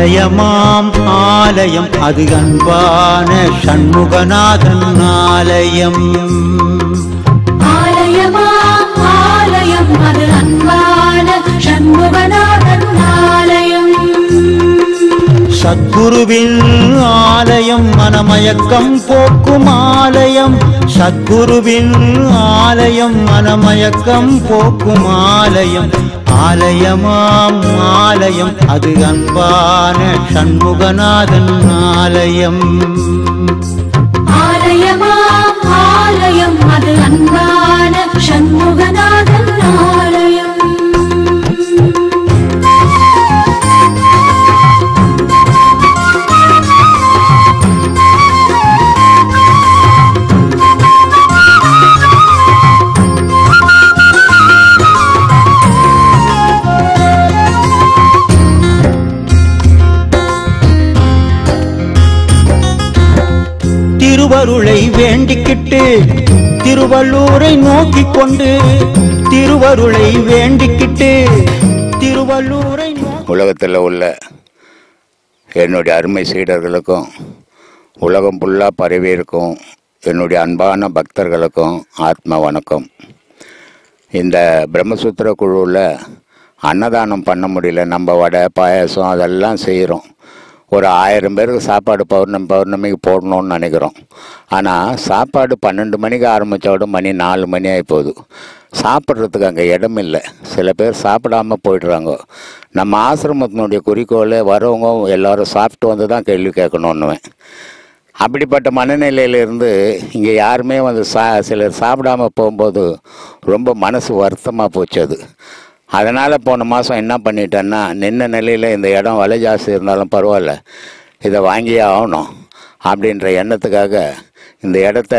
ஆலயமாம் ஆலயம் அது அன்பான சண்முகநாதன் ஆலயம். ஆலயமாம் ஆலயம் அது அன்பான சண்முகநாதன் ஆலயம். சத்குருவின் ஆலயம் மனமயக்கம் போக்கும் ஆலயம். சத்குருவின் ஆலயம் மனமயக்கம் போக்கும் ஆலயம். ஆலயமாம் ஆலயம் அது அன்பான சண்முகநாதன் ஆலயம். ஆலயமாம் ஆலயம் அது அன்பான சண்முகநாதன் ஆலயம். திருவருளை வேண்டிக்கிட்டு திருவள்ளூரை நோக்கி கொண்டு திருவருளை வேண்டிக்கிட்டு திருவள்ளூரை. உலகத்தில் உள்ள என்னுடைய அருமை சீடர்களுக்கும் உலகம் ஃபுல்லாக பரவி இருக்கும் என்னுடைய அன்பான பக்தர்களுக்கும் ஆத்ம வணக்கம். இந்த பிரம்மசூத்திர குழுவில் அன்னதானம் பண்ண முடியல. நம்ம வடை பாயாசம் அதெல்லாம் செய்கிறோம். ஒரு 1000 பேருக்கு சாப்பாடு பௌர்ணமிக்கு போடணும்னு நினைக்கிறோம். ஆனால் சாப்பாடு 12 மணிக்கு ஆரம்பித்தோட மணி 4 மணி ஆகி போகுது. சாப்பிட்றதுக்கு அங்கே இடம் இல்லை. சில பேர் சாப்பிடாமல் போய்ட்றாங்க. நம்ம ஆசிரமத்தினுடைய குறிக்கோளை வரவங்க எல்லோரும் சாப்பிட்டு வந்து தான் கேள்வி கேட்கணுன்னுவேன். அப்படிப்பட்ட மனநிலையிலேருந்து இங்கே யாருமே வந்து சிலர் சாப்பிடாமல் போகும்போது ரொம்ப மனசு வருத்தமாக போச்சு. அது அதனால் போன மாதம் என்ன பண்ணிட்டேன்னா, நின்ன நிலையில் இந்த இடம் விலை ஜாஸ்தி இருந்தாலும் பரவாயில்ல, இதை வாங்கியே ஆகணும் அப்படின்ற எண்ணத்துக்காக இந்த இடத்த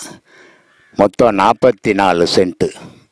மொத்தம் 44 சென்ட்டு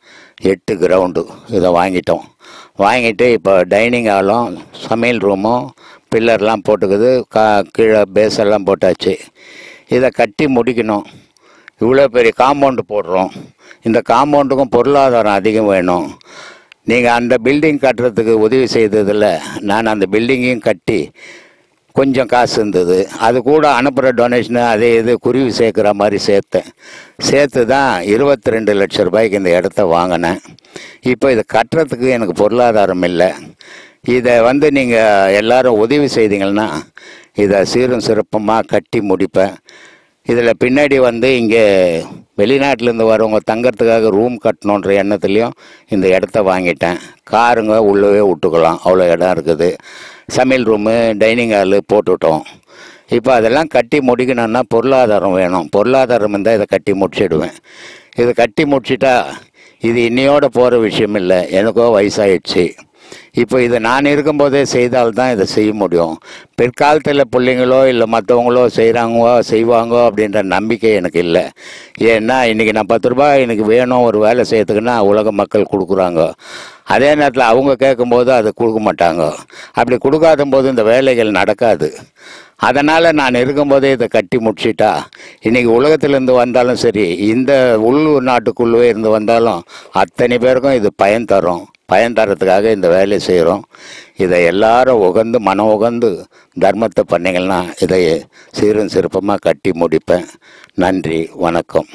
8 கிரவுண்டு இதை வாங்கிட்டோம். வாங்கிட்டு இப்போ டைனிங் ஹாலும் சமையல் ரூமும் பில்லர்லாம் போட்டுக்குது. கீழே பேஸெல்லாம் போட்டாச்சு. இதை கட்டி முடிக்கணும். இவ்வளோ பெரிய காம்பவுண்டு போடுறோம். இந்த காம்பவுண்டுக்கும் பொருளாதாரம் அதிகம் வேணும். நீங்கள் அந்த பில்டிங் கட்டுறதுக்கு உதவி செய்ததில் நான் அந்த பில்டிங்கையும் கட்டி கொஞ்சம் காசு இருந்தது. அது கூட அனுப்புகிற டொனேஷனு அதே இது குருவி சேர்க்குற மாதிரி சேர்த்து தான் 22 லட்சம் ரூபாய்க்கு இந்த இடத்த வாங்கினேன். இப்போ இதை கட்டுறதுக்கு எனக்கு பொருளாதாரம் இல்லை. இதை நீங்கள் எல்லோரும் உதவி செய்தீங்கன்னா இதை சீரும் சிறப்பமாக கட்டி முடிப்பேன். இதில் பின்னாடி இங்கே வெளிநாட்டிலேருந்து வரவங்க தங்கறதுக்காக ரூம் கட்டணுன்ற எண்ணத்துலேயும் இந்த இடத்த வாங்கிட்டேன். காருங்க உள்ளவே விட்டுக்கலாம், அவ்வளோ இடம் இருக்குது. சமையல் ரூமு டைனிங் ஹாலு போட்டுவிட்டோம். இப்போ அதெல்லாம் கட்டி முடிக்கணுன்னா பொருளாதாரம் வேணும். பொருளாதாரம் இருந்தால் இதை கட்டி முடிச்சிடுவேன். இதை கட்டி முடிச்சிட்டா இது இன்னையோட போகிற விஷயம் இல்லை. எனக்கோ வயசாகிடுச்சு. இப்போ இதை நான் இருக்கும்போதே செய்தால்தான் இதை செய்ய முடியும். பிற்காலத்தில் பிள்ளைங்களோ இல்லை மற்றவங்களோ செய்வாங்கோ அப்படின்ற நம்பிக்கை எனக்கு இல்லை. ஏன்னா இன்றைக்கி நான் 10 ரூபாய் எனக்கு வேணும் ஒரு வேலை செய்யறதுக்குன்னா உலக மக்கள் கொடுக்குறாங்க. அதே நேரத்தில் அவங்க கேட்கும்போது அதை கொடுக்க மாட்டாங்க. அப்படி கொடுக்காத போது இந்த வேலைகள் நடக்காது. அதனால் நான் இருக்கும்போதே இதை கட்டி முடிச்சிட்டா இன்றைக்கி உலகத்திலேருந்து வந்தாலும் சரி, இந்த உள்ளூர் நாட்டுக்குள்ளே இருந்து வந்தாலும் அத்தனை பேருக்கும் இது பயன் தரத்துக்காக இந்த வேலையை செய்கிறோம். இதை எல்லாரும் உகந்து மனம் உகந்து தர்மத்தை பண்ணிங்கன்னா இதை சீரும் சிறப்பமாக கட்டி முடிப்பேன். நன்றி, வணக்கம்.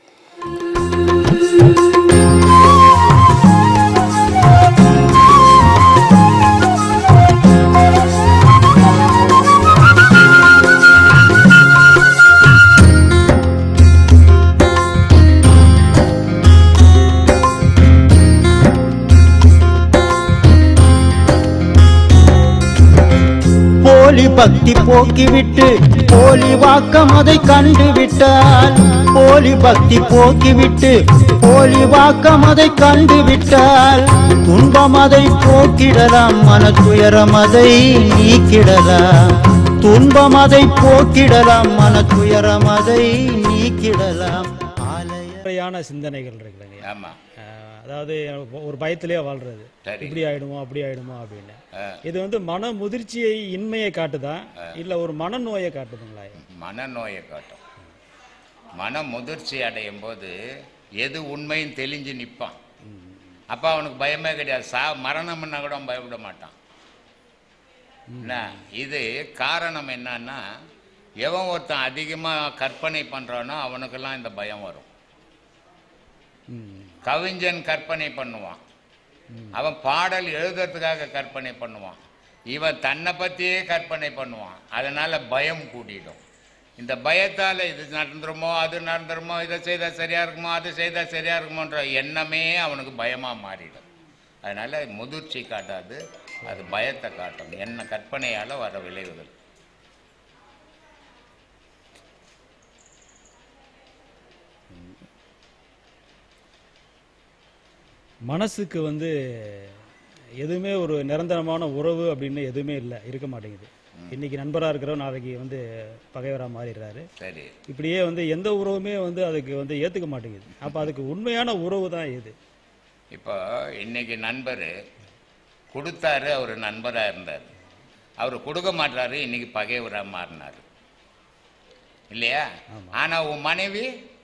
போலி பக்தி போக்கிவிட்டு போலி வாக்கம் அதை கண்டுவிட்டால், போலி பக்தி போக்கிவிட்டு போலி வாக்கம் அதை கண்டுவிட்டால், துன்பம் அதை போக்கிடலாம், மன துயரம் அதை நீக்கிடலாம். துன்பம் அதை போக்கிடலாம், மன துயரம் அதை நீக்கிடலாம். ஆலயான சிந்தனைகள் இருக்குதுங்க. ஆமாம். அதாவது ஒரு பயத்திலே வாழ்றது, இப்படி ஆயிடுமோ அப்படி ஆயிடுமோ அப்படின்னு. இது மன முதிர்ச்சியை இன்மையை காட்டுதா இல்ல ஒரு மனநோயை காட்டுதுங்களா? மனநோயை காட்டும். மன முதிர்ச்சி அடையும் போது எது உண்மைன்னு தெளிஞ்சு நிற்பான். அப்போ அவனுக்கு பயமே கிடையாது. மரணம்னா கூட பயப்பட மாட்டான். என்ன இது காரணம் என்னன்னா, எவன் ஒருத்தன் அதிகமாக கற்பனை பண்ணுறானோ அவனுக்கெல்லாம் இந்த பயம் வரும். கவிஞன் கற்பனை பண்ணுவான், அவன் பாடல் எழுதுறதுக்காக கற்பனை பண்ணுவான், இவன் தன்னை பற்றியே கற்பனை பண்ணுவான். அதனால் பயம் கூட்டிடும். இந்த பயத்தால் இது நடந்துருமோ அது நடந்துருமோ, இதை செய்தால் சரியாக இருக்குமோ அது செய்தால் சரியாக இருக்குமோன்ற எண்ணமே அவனுக்கு பயமாக மாறிடும். அதனால் முதிர்ச்சி காட்டாது, அது பயத்தை காட்டும். என்ன கற்பனையால் வர விளைவுகள். மனசுக்கு வந்து எதுவுமே ஒரு நிரந்தரமான உறவு அப்படின்னு எதுவுமே இல்லை, இருக்க மாட்டேங்குது. இன்னைக்கு நண்பராக இருக்கிறவர் நாளைக்கு வந்து பகைவராக மாறிடுறாரு. சரி, இப்படியே வந்து எந்த உறவுமே வந்து அதுக்கு வந்து ஏற்றுக்க மாட்டேங்குது. அப்போ அதுக்கு உண்மையான உறவு தான் எது? இப்போ இன்னைக்கு நண்பர் கொடுத்தாரு, அவர் நண்பராக இருந்தார். அவர் கொடுக்க மாட்டாரு, இன்னைக்கு பகைவராக மாறினார் இல்லையா? ஆனால் உன் மனைவி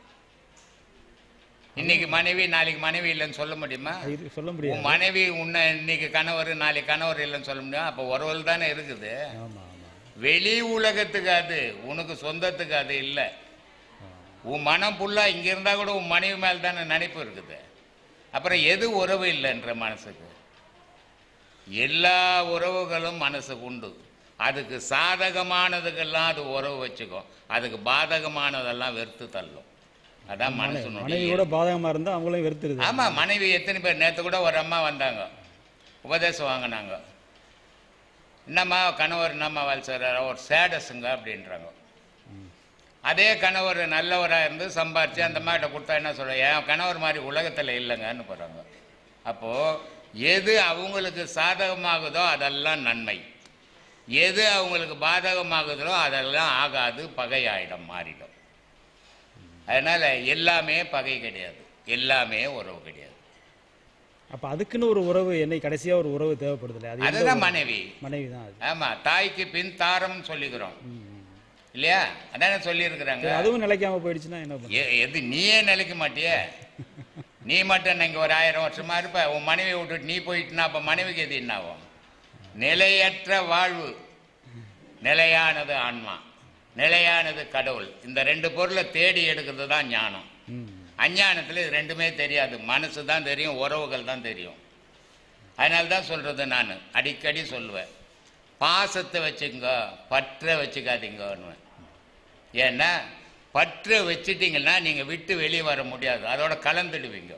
இன்னைக்கு மனைவி நாளைக்கு மனைவி இல்லைன்னு சொல்ல முடியுமா? சொல்ல முடியும். உன் மனைவி உன்னை இன்னைக்கு கணவர் நாளைக்கு கணவர் இல்லைன்னு சொல்ல முடியும். அப்போ உறவுகள் தானே இருக்குது. வெளி உலகத்துக்கு அது, உனக்கு சொந்தத்துக்கு அது இல்லை. உன் மனம் ஃபுல்லாக இங்கே இருந்தால் கூட உன் மனைவி மேலே தானே நினைப்பு இருக்குது. அப்புறம் எது உறவு இல்லைன்ற மனசுக்கு? எல்லா உறவுகளும் மனசுக்கு உண்டு. அதுக்கு சாதகமானதுக்கெல்லாம் அது உறவு வச்சுக்கும், அதுக்கு பாதகமானதெல்லாம் வெறுத்து தள்ளும். அதான் மனசுனுடைய. பாதகமாக இருந்தால் அவங்களையும் வெறுத்துருது. ஆமாம், மனைவி எத்தனை பேர். நேற்று கூட ஒரு அம்மா வந்தாங்க, உபதேசம் வாங்கினாங்க. என்னம்மா கணவர் என்னம்மா வேலை செய்கிறாரா? ஒரு சேடஸுங்க அப்படின்றாங்க. அதே கணவர் நல்லவராக இருந்து சம்பாரித்து அந்த மாட்ட கொடுத்தா என்ன சொல்ல, என் கணவர் மாதிரி உலகத்தில் இல்லைங்கன்னு போகிறாங்க. அப்போது எது அவங்களுக்கு சாதகமாகுதோ அதெல்லாம் நன்மை, எது அவங்களுக்கு பாதகமாகுதோ அதெல்லாம் ஆகாது, பகையாயிடம் மாறிடும். அதனால் எல்லாமே பகை கிடையாது, எல்லாமே உறவு கிடையாது. அப்போ அதுக்குன்னு ஒரு உறவு, என்னை கடைசியாக ஒரு உறவு தேவைப்படுது. அதுதான் மனைவி. மனைவி தான். ஆமாம், தாய்க்கு பின் தாரம்னு சொல்லிக்கிறோம் இல்லையா? அதானே சொல்லியிருக்கிறாங்க. அதுவும் நிலைக்காம போயிடுச்சுன்னா என்ன? எது நீயே நிலைக்க மாட்டியே? நீ மட்டும் நீங்கள் ஒரு 1000 வருஷமா இருப்ப, உன் மனைவி விட்டுட்டு நீ போயிட்டுனா அப்போ மனைவிக்கு எது என்ன ஆகும்? நிலையற்ற வாழ்வு. நிலையானது ஆன்மா, நிலையானது கடவுள். இந்த 2 பொருளை தேடி எடுக்கிறது தான் ஞானம். அஞ்ஞானத்தில் இது ரெண்டுமே தெரியாது. மனசு தான் தெரியும், உறவுகள் தான் தெரியும். அதனால தான் சொல்கிறது, நான் அடிக்கடி சொல்லுவேன், பாசத்தை வச்சுங்க, பற்ற வச்சுக்காதீங்கன்னு. ஏன்னா பற்ற வச்சுட்டிங்கன்னா நீங்கள் விட்டு வெளியே வர முடியாது, அதோட கலந்துடுவீங்க.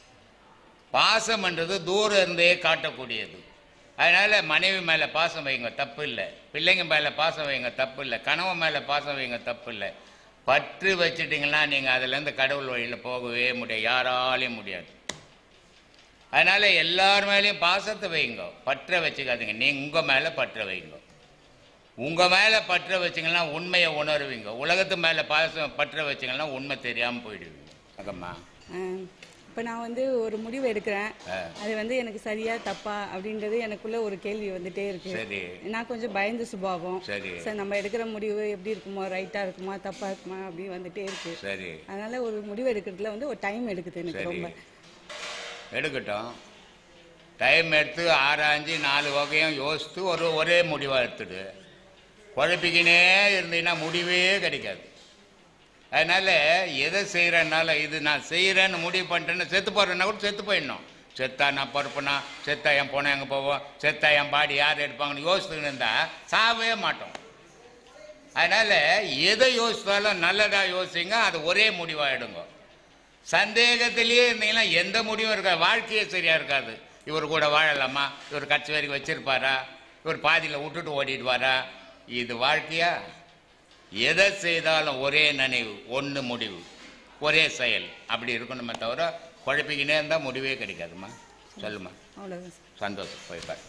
பாசம்ன்றது தூரம் இருந்தே காட்டக்கூடியது. அதனால் மனைவி மேலே பாசம் வைங்க, தப்பு இல்லை. பிள்ளைங்க மேலே பாசம் வைங்க, தப்பு இல்லை. கணவன் மேலே பாசம் வைங்க, தப்பு இல்லை. பற்று வச்சுட்டிங்கன்னா நீங்கள் அதிலேருந்து கடவுள் வழியில் போகவே முடியாது, யாராலையும் முடியாது. அதனால் எல்லார் மேலேயும் பாசத்தை வைங்க, பற்ற வச்சுக்காதீங்க. நீங்கள் உங்கள் மேலே பற்ற வைங்க. உங்கள் மேலே பற்ற வச்சிங்கன்னா உண்மையை உணர்வீங்க. உலகத்து மேலே பாசம் பற்ற வச்சிங்கன்னா உண்மை தெரியாமல் போயிடுவீங்க. அக்கம்மா, இப்போ நான் வந்து ஒரு முடிவு எடுக்கிறேன், அது வந்து எனக்கு சரியா தப்பா அப்படின்றது எனக்குள்ள ஒரு கேள்வி வந்துட்டே இருக்கு. நான் கொஞ்சம் பயந்து சுபாவம். சார் நம்ம எடுக்கிற முடிவு எப்படி இருக்குமோ, ரைட்டா இருக்குமா தப்பா இருக்குமா அப்படின்னு வந்துட்டே இருக்கு. அதனால ஒரு முடிவு எடுக்கிறதுல வந்து ஒரு டைம் எடுக்குது எனக்கு ரொம்ப. எடுக்கட்டும், டைம் எடுத்து ஆராய்ஞ்சு 4 வகையும் யோசித்து ஒரே முடிவாக எடுத்துடு. குழப்பிக்கினே இருந்தீங்கன்னா முடிவே கிடைக்காது. அதனால் எதை செய்கிறனால இது நான் செய்கிறேன்னு முடிவு பண்ணிட்டேன்னு செத்து போகிறேன்னா கூட செத்து போயிடணும். செத்தா நான் பொறுப்புனா, செத்தா என் பொண்ணை எங்கே போவோம், செத்தா என் பாடி யார் எடுப்பாங்கன்னு யோசித்துக்கின்னு இருந்தால் சாவே மாட்டோம். அதனால் எதை யோசித்தாலும் நல்லதாக யோசிங்க, அது ஒரே முடிவாக எடுங்க. சந்தேகத்திலேயே இருந்தீங்கன்னா எந்த முடிவும் இருக்காது, வாழ்க்கையே சரியாக இருக்காது. இவர் கூட வாழலாமா, இவர் கட்சி வரைக்கும் வச்சுருப்பாரா, இவர் பாதியில் விட்டுட்டு ஓடிடுவாரா, இது வாழ்க்கையா? எதை செய்தாலும் ஒரே நினைவு, ஒன்று முடிவு, ஒரே செயல், அப்படி இருக்கணுமே தவிர குழப்பிக்கினே இருந்தால் முடிவே கிடைக்காதுமா. சொல்லுமா. சந்தோஷம், போய்ப்பார்.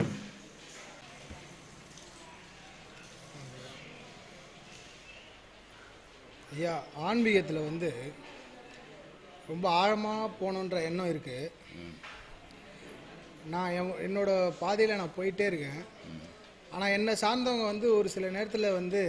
ஐயா, ஆன்மீகத்தில் வந்து ரொம்ப ஆழமாக போகணுன்ற எண்ணம் இருக்குது. நான் என்னோட பாதையில் நான் போயிட்டே இருக்கேன். ஆனால் என்னை சார்ந்தவங்க வந்து ஒரு சில நேரத்தில் வந்து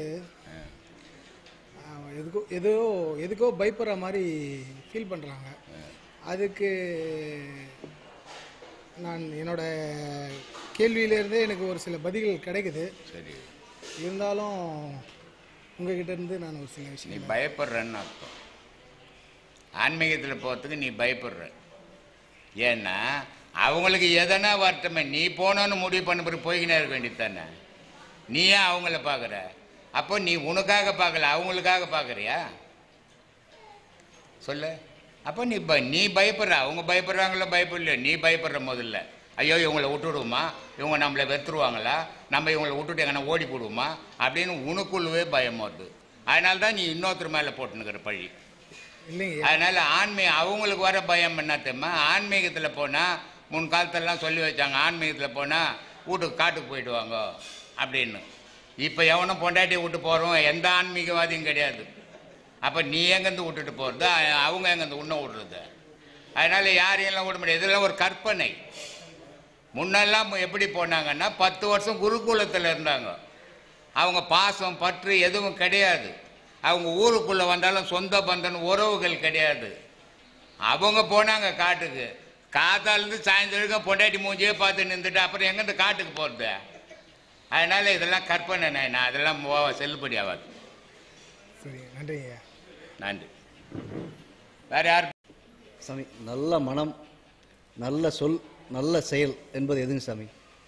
எதுக்கோ பயப்படுற மாதிரி ஃபீல் பண்ணுறாங்க. அதுக்கு நான் என்னோட கேள்வியிலேருந்தே எனக்கு ஒரு சில பதில்கள் கிடைக்குது. சரி, இருந்தாலும் உங்ககிட்ட இருந்து நான் ஒரு சில நீ விஷயம் பயப்படுறன்னு அர்த்தம். ஆன்மீகத்தில் போகிறதுக்கு நீ பயப்படுற. ஏன்னா அவங்களுக்கு எதனா வரட்டுமே, நீ போனோன்னு முடிவு பண்ண பிறகு போய்கினே இருக்க வேண்டியது தானே. நீ ஏன் அவங்கள பார்க்குற? அப்போ நீ உனக்காக பார்க்கல, அவங்களுக்காக பார்க்குறியா? சொல்லு. அப்போ நீ பயப்படுற. அவங்க பயப்படுறாங்களோ பயப்படலையோ, நீ பயப்படுற. முதல்ல ஐயோ இவங்களை விட்டுடுவோமா, இவங்க நம்மளை வெத்துருவாங்களா, நம்ம இவங்களை விட்டுட்டு எங்கன்னா ஓடி போடுவோமா அப்படின்னு உனக்குள்ளவே பயம் வருது. அதனால தான் நீ இன்னொருத்தர் மேலே போட்டுனுக்கிற பழி. இல்லைங்க. அதனால் அவங்களுக்கு வர பயம் என்ன தெரியுமா? ஆன்மீகத்தில் போனால் முன்காலத்திலலாம் சொல்லி வச்சாங்க, ஆன்மீகத்தில் போனால் வீட்டுக்கு காட்டுக்கு போயிடுவாங்க அப்படின்னு. இப்போ எவனும் பொண்டாட்டியை விட்டு போகிறோம் எந்த ஆன்மீகவாதியும் கிடையாது. அப்போ நீ எங்கேருந்து விட்டுட்டு போகிறது, அவங்க எங்கேருந்து உன்னை விடுறது? அதனால் யாரையெல்லாம் விட முடியாது. இதெல்லாம் ஒரு கற்பனை. முன்னெல்லாம் எப்படி போனாங்கன்னா 10 வருஷம் குருகுலத்தில் இருந்தாங்க. அவங்க பாசம் பற்று எதுவும் கிடையாது. அவங்க ஊருக்குள்ளே வந்தாலும் சொந்த பந்தன் உறவுகள் கிடையாது. அவங்க போனாங்க காட்டுக்கு. காத்தாலேருந்து சாயந்தரம் பொண்டாட்டி மூஞ்சியே பார்த்து நின்றுட்டு அப்புறம் எங்கேருந்து காட்டுக்கு போகிறது? அதனால் இதெல்லாம் கற்பனை. நான் அதெல்லாம் செல்லுபடி ஆகாது. சரி, நன்றிங்க. நன்றி. வேறு யார்? சாமி, நல்ல மனம், நல்ல சொல், நல்ல செயல் என்பது எதுங்க சாமி?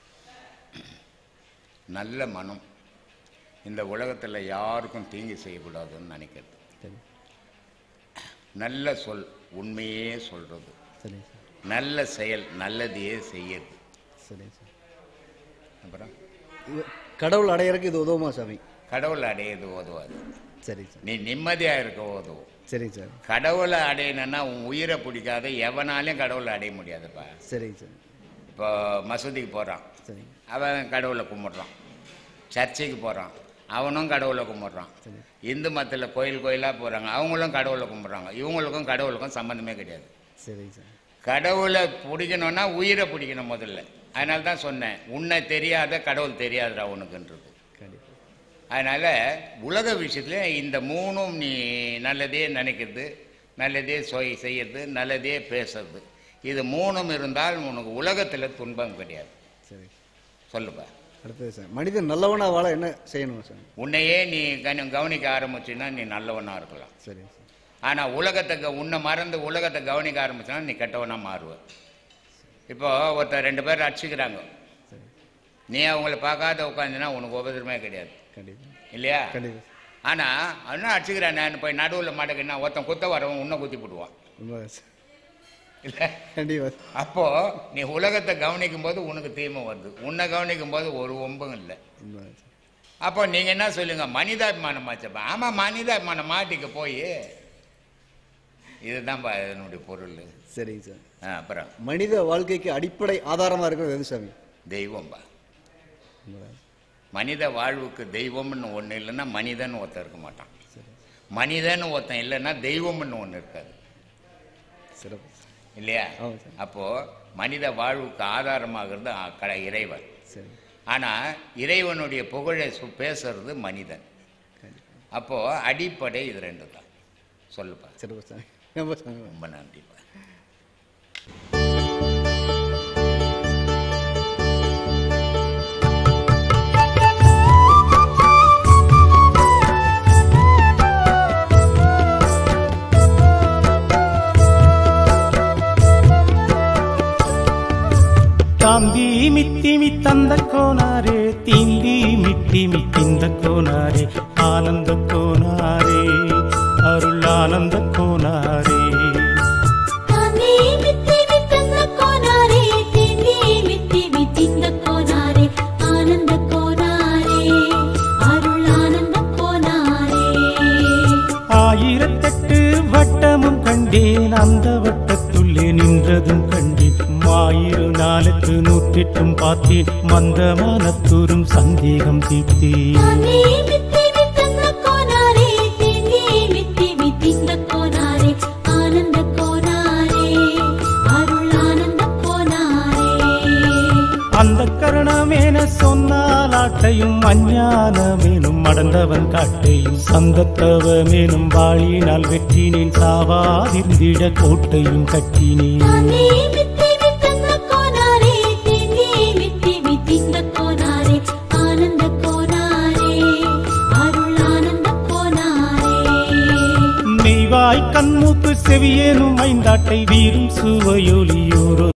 நல்ல மனம் இந்த உலகத்தில் யாருக்கும் தீங்கு செய்யக்கூடாதுன்னு நினைக்கிறது. சரி. நல்ல சொல், உண்மையே சொல்கிறது. சரி சார். நல்ல செயல், நல்லதையே செய்யறது. சரி சார். அப்புறம் கடவுள் அடையறதுக்கு இது உதவுமா சாமி? கடவுளை அடையிறது உதவாது. சரி சார். நீ நிம்மதியாக இருக்க உதவும். சரிங்க சார். கடவுளை அடையணுன்னா உன் உயிரை பிடிக்காத எவனாலையும் கடவுளை அடைய முடியாதுப்பா. சரிங்க சார். இப்போ மசூதிக்கு போகிறான், சரிங்க. அவன் கடவுளை கும்பிட்றான். சர்ச்சைக்கு போகிறான், அவனும் கடவுளை கும்பிட்றான். இந்து மதத்தில் கோயில் கோயிலாக போகிறாங்க, அவங்களும் கடவுளை கும்பிட்றாங்க. இவங்களுக்கும் கடவுளுக்கும் சம்மந்தமே கிடையாது. சரிங்க சார். கடவுளை பிடிக்கணும்னா உயிரை பிடிக்கணும் முதல்ல. அதனால தான் சொன்னேன், உன்னை தெரியாத கடவுள் தெரியாதுடா உனக்குன்றது. கண்டிப்பாக. அதனால் உலக விஷயத்தில் இந்த மூணும் நீ நல்லதே நினைக்கிறது, நல்லதே செய்யறது, நல்லதே பேசுறது, இது மூணும் இருந்தால் உனக்கு உலகத்தில் துன்பம் கிடையாது. சரி, சொல்லுப்பா. அடுத்தது சார், மனிதன் நல்லவனா வாழ என்ன செய்யணும் சார்? உன்னையே நீ கவனிக்க ஆரம்பிச்சுன்னா நீ நல்லவனாக இருக்கலாம். சரிங்க சார். ஆனால் உன்னை மறந்து உலகத்தை கவனிக்க ஆரம்பிச்சுன்னா நீ கெட்டவனாக மாறுவ. இப்போ ஒருத்தர் 2 பேர் அடிச்சுக்கிறாங்க, சரி. நீ அவங்கள பார்க்காத உட்காந்துன்னா உனக்கு உபதிரமே கிடையாது. கண்டிப்பாக. இல்லையா? கண்டிப்பாக. ஆனால் அவனா அடிச்சுக்கிறான், நான் போய் நடுவில் மாட்டேங்கன்னா ஒருத்தன் குத்த வரவன் உன்னை குத்தி போடுவான். ரொம்ப சார். இல்லை? கண்டிப்பாக. அப்போது நீ உலகத்தை கவனிக்கும் போது உனக்கு தீமை வருது, உன்னை கவனிக்கும் போது ஒரு ஒம்பும் இல்லை. அப்போ நீங்கள் என்ன சொல்லுங்க, மனிதாபிமானம் ஆச்சப்பா. ஆமாம், மனிதாபிமானம் மாட்டிக்க போய் இதுதான் இதனுடைய பொருள். சரிங்க சார். அப்புறம் மனித வாழ்க்கைக்கு அடிப்படை ஆதாரமாக இருக்கிறது எது சாமி? தெய்வம்பா. மனித வாழ்வுக்கு தெய்வம்னு ஒன்று இல்லைன்னா மனிதன் ஒருத்தன் இருக்க மாட்டான். மனிதன் ஒருத்தன் இல்லைன்னா தெய்வம்னு ஒன்று இருக்காது. சிறப்பு இல்லையா? அப்போது மனித வாழ்வுக்கு ஆதாரமாகிறது இறைவன். ஆனால் இறைவனுடைய புகழை பேசுறது மனிதன். அப்போது அடிப்படை இது 2 தான். சொல்லுப்பா. சிறப்பு சாமி. ரொம்ப நன்றிப்பா. தாம்பி மித்தி மித்தந்த கோனாரே, தீம்பி மித்தி மித்திந்த கோனாரே, ஆனந்த கோனாரே, அருள் ஆனந்த கோனாரே. தாம்பி மித்தி மித்தந்த கோனாரே, தீம்பி மித்தி மித்திந்த கோனாரே, ஆனந்த கோனாரே, அருள் ஆனந்த கோனாரே. 1008 வட்டமும் கண்டேன், அந்த வட்டத்துள்ளே நின்றதும் கண்டேன். 1004 108 பார்த்தேன், மந்தமானத்தூரும் சந்தேகம் தீர்த்தேன். தாம்பி மித்தி மித்தந்த கோனாரே, தீம்பி மித்தி மித்திந்த கோனாரே, ஆனந்த கோனாரே, அருள் ஆனந்த கோனாரே. அந்த கருணமேன சொன்னால் ஆட்டையும், அஞ்ஞானமேனும் மடந்தவன் காட்டையும், சந்தத்தவமேனும் வாழினால் வெற்றினேன், சாவாதிருந்திட கோட்டையும் கட்டினேன். தாம்பி மித்தி மித்தந்த கோனாரே, வாய் கண்மூக்கு செவியேனும் ஐந்தாட்டை வீரும் சுவையொலியோரோ